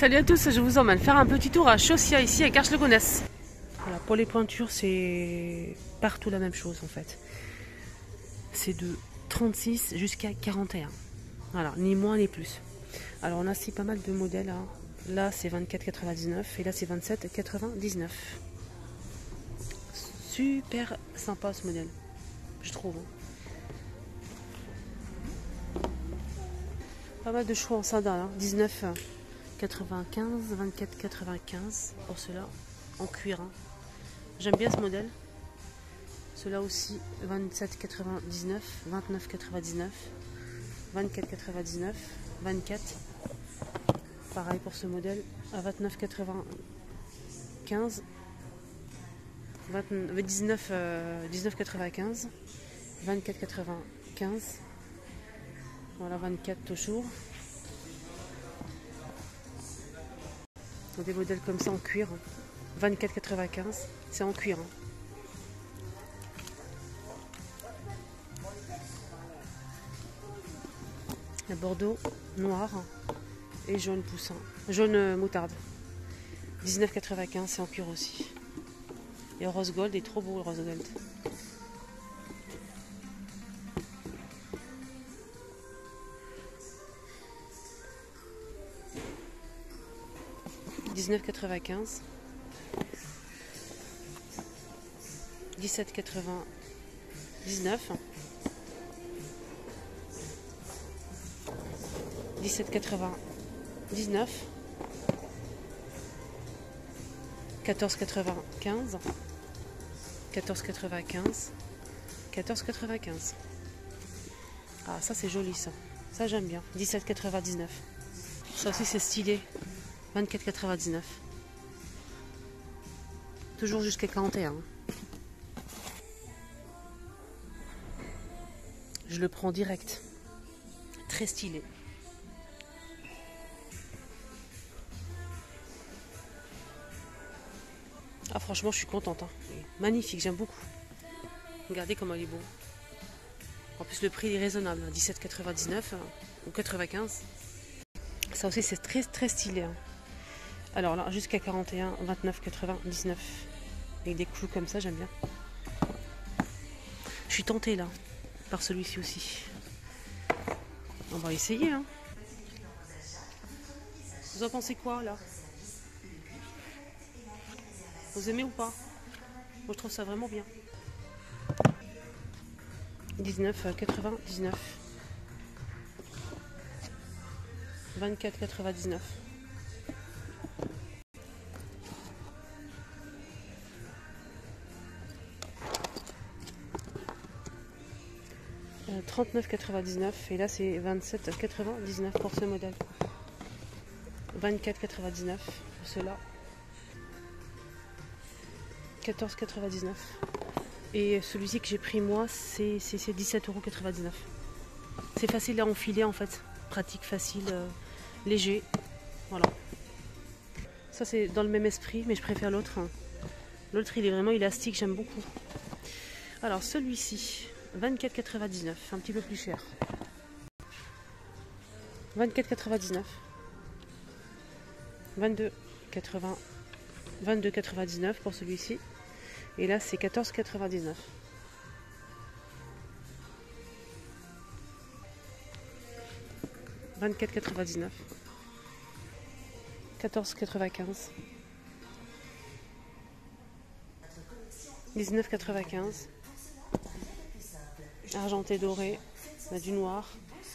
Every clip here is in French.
Salut à tous, je vous emmène faire un petit tour à Chaussia ici à Garches-le-Gonesse. Voilà, pour les pointures, c'est partout la même chose en fait. C'est de 36 jusqu'à 41. Voilà, ni moins ni plus. Alors on a aussi pas mal de modèles. Hein. Là c'est 24,99 et là c'est 27,99. Super sympa ce modèle, je trouve. Pas mal de choix en sandales, hein. 19,95, 24,95 pour ceux-là, en cuir. Hein. J'aime bien ce modèle. Ceux-là aussi, 27,99, 29,99, 24,99, 24. Pareil pour ce modèle, à 29,95, 19,95, 24,95. Voilà, 24 toujours. Des modèles comme ça en cuir. 24,95. C'est en cuir. Hein. La bordeaux, noir et jaune poussin. Jaune moutarde. 19,95. C'est en cuir aussi. Et rose gold est trop beau le rose gold. « 19,95 » 17,99 17,99 14,95 14,95 14,95. Ah ça c'est joli ça. Ça j'aime bien. 17,99. Ça aussi c'est stylé. 24,99. Toujours jusqu'à 41. Je le prends direct. Très stylé. Ah franchement je suis contente. Hein. Magnifique, j'aime beaucoup. Regardez comment il est beau. En plus le prix est raisonnable. 17,99 ou 95. Ça aussi c'est très stylé. Hein. Alors là jusqu'à 41, 29,99. Avec des clous comme ça, j'aime bien. Je suis tentée là par celui-ci aussi. On va essayer. Hein. Vous en pensez quoi là? Vous aimez ou pas? Moi je trouve ça vraiment bien. 19,99. 24,99. 39,99 et là c'est 27,99 pour ce modèle. 24,99 pour cela. 14,99 et celui-ci que j'ai pris moi c'est 17,99 €. C'est facile à enfiler en fait, pratique, facile, léger. Voilà. Ça c'est dans le même esprit mais je préfère l'autre. L'autre il est vraiment élastique, j'aime beaucoup. Alors celui-ci 24,99, un petit peu plus cher. 24,99. 22,99 pour celui-ci. Et là, c'est 14,99. « 24,99. 14,95. 19,95. Argenté doré, on a du noir.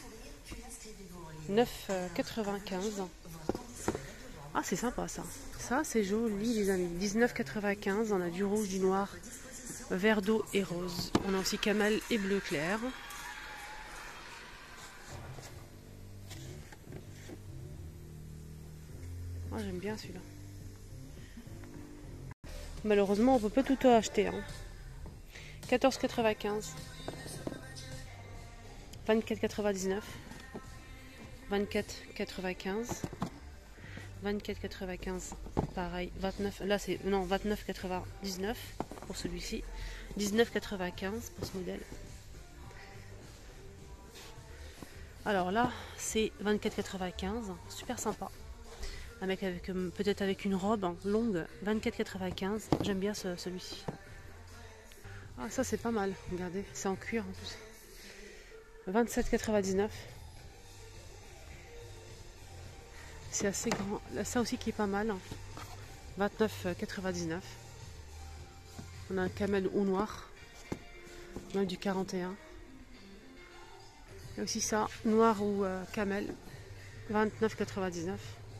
9,95. Ah c'est sympa ça. Ça c'est joli les amis. 19,95. On a du rouge, du noir, vert d'eau et rose. On a aussi camel et bleu clair. Ah, j'aime bien celui-là. Malheureusement on peut pas tout acheter. Hein. 14,95. 24,99. 24,95. 24,95 pareil. 29, là c'est non 29,99 pour celui-ci. 19,95 pour ce modèle. Alors là c'est 24,95. Super sympa. avec peut-être avec une robe longue, 24,95. J'aime bien celui-ci. Ah, ça c'est pas mal, regardez, c'est en cuir en plus. 27,99. C'est assez grand. Ça aussi qui est pas mal. 29,99. On a un camel au noir. On a du 41. Et aussi ça, noir ou camel. 29,99.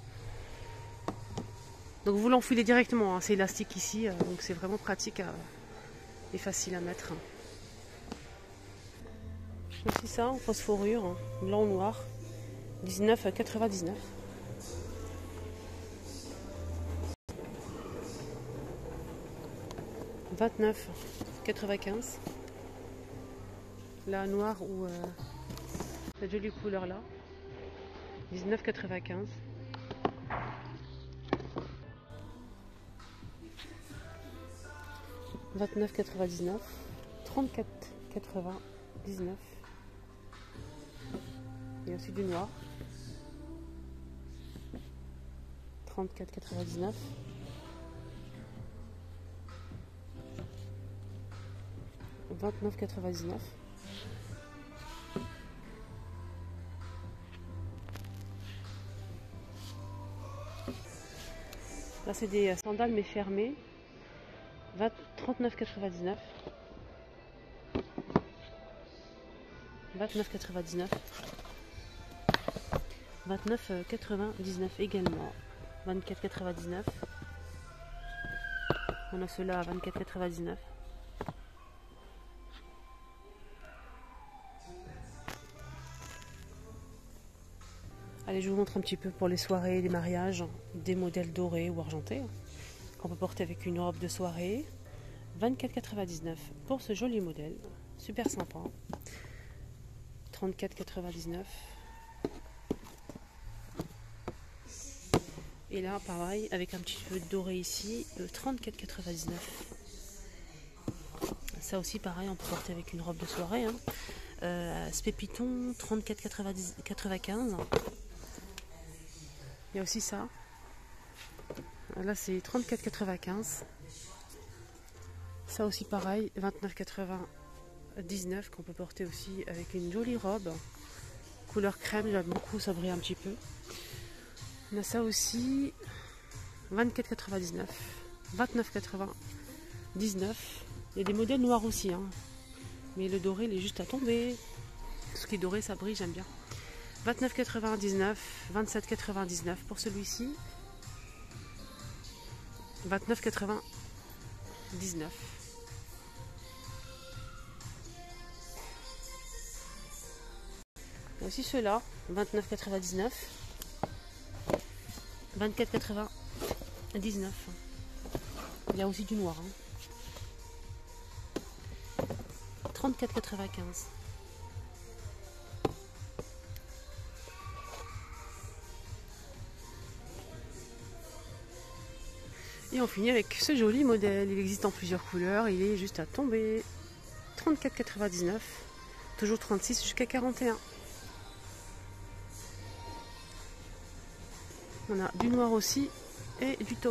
Donc vous l'enfilez directement. Hein. C'est élastique ici. Donc c'est vraiment pratique et facile à mettre. Aussi ça en phosphorure. Blanc ou noir. 19,99. « 29,95 » la noire ou cette jolie couleur là. 19,95 » 29,99 » 34,99 » Il y a aussi du noir. 34,99 » 29,99 » Là c'est des sandales mais fermées. 39,99 » 29,99 » 29,99 » également. 24,99 » On a ceux-là à 24,99 » Allez, je vous montre un petit peu pour les soirées, les mariages, des modèles dorés ou argentés qu'on peut porter avec une robe de soirée. 24,99 € pour ce joli modèle, super sympa. 34,99 €. Et là, pareil, avec un petit peu de doré ici, 34,99 €. Ça aussi, pareil, on peut porter avec une robe de soirée. Spépiton, 34,95 €. Il y a aussi ça. Là, c'est 34,95 €. Ça aussi, pareil, 29,99 € qu'on peut porter aussi avec une jolie robe. Couleur crème, j'aime beaucoup, ça brille un petit peu. On a ça aussi, 24,99 €. 29,99 €. Il y a des modèles noirs aussi. Mais le doré, il est juste à tomber. Ce qui est doré, ça brille, j'aime bien. 29,99 €, 27,99 € pour celui-ci. 29,99 €. Il y a aussi ceux-là, 29,99 €. 24,99 €. Il y a aussi du noir. 34,95 €. Et on finit avec ce joli modèle. Il existe en plusieurs couleurs. Il est juste à tomber. 34,99 €. Toujours 36 jusqu'à 41. On a du noir aussi et du taupe.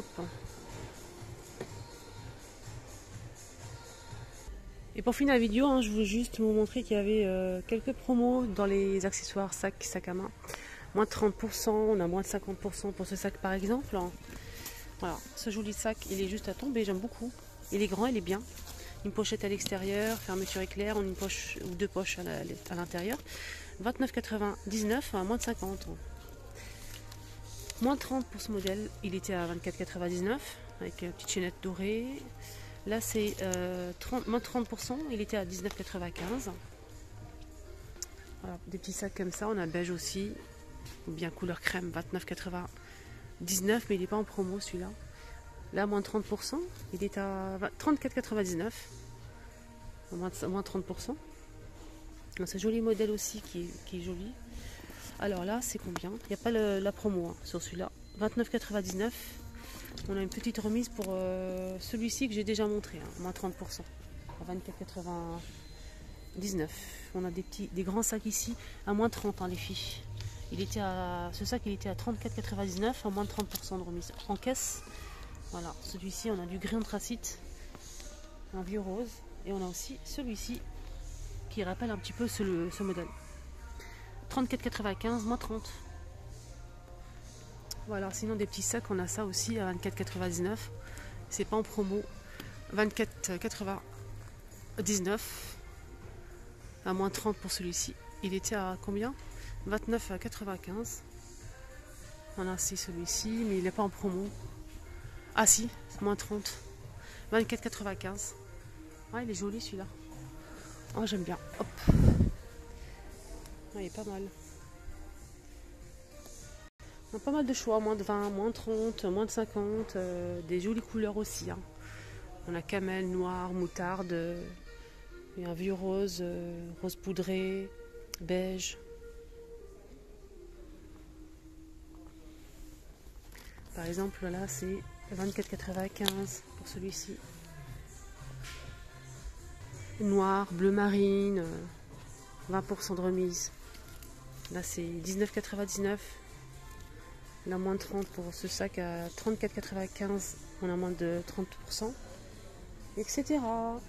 Et pour finir la vidéo, je voulais juste vous montrer qu'il y avait quelques promos dans les accessoires sac à main. Moins de 30%, on a moins de 50% pour ce sac par exemple. Voilà, ce joli sac, il est juste à tomber, j'aime beaucoup. Il est grand, il est bien. Une pochette à l'extérieur, fermeture éclair, une poche ou deux poches à l'intérieur. 29,99 € à moins de 50 €. Moins 30 pour ce modèle, il était à 24,99 € avec une petite chaînette dorée. Là c'est moins de 30%, il était à 19,95 €. Voilà, des petits sacs comme ça, on a beige aussi, ou bien couleur crème, 29,99 € mais il n'est pas en promo celui-là. Là moins de 30%, il est à 34,99 €, moins 30%. C'est un joli modèle aussi qui est joli. Alors là, c'est combien? Il n'y a pas la promo sur celui-là. 29,99 €. On a une petite remise pour celui-ci que j'ai déjà montré, moins 30%. À 24,99 €. On a des grands sacs ici à moins 30 les filles. Ce sac il était à 34,99 à moins de 30% de remise en caisse. Voilà, celui-ci on a du gris anthracite, un vieux rose, et on a aussi celui-ci qui rappelle un petit peu ce modèle. 34,95 moins 30. Voilà, sinon des petits sacs, on a ça aussi à 24,99. C'est pas en promo. 24,99 à moins 30 pour celui-ci. Il était à combien? 29,95. On a aussi celui-ci, mais il n'est pas en promo. Ah si, moins 30. 24,95. Ah, il est joli celui-là. Oh, j'aime bien. Hop. Ah, il est pas mal. On a pas mal de choix, moins de 20, moins de 30, moins de 50. Des jolies couleurs aussi. Hein. On a camel, noir, moutarde, et un vieux rose, rose poudré, beige. Par exemple, là, c'est 24,95 pour celui-ci. Noir, bleu marine, 20% de remise. Là, c'est 19,99. Là, moins de 30 pour ce sac à 34,95. On a moins de 30%. Etc.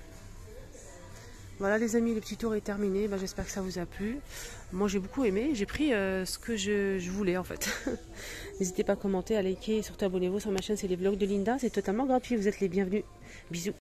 Voilà les amis, le petit tour est terminé. J'espère que ça vous a plu. Moi j'ai beaucoup aimé, j'ai pris ce que je voulais en fait. N'hésitez pas à commenter, à liker et surtout abonnez-vous sur ma chaîne, c'est les vlogs de Linda. C'est totalement gratuit, vous êtes les bienvenus. Bisous.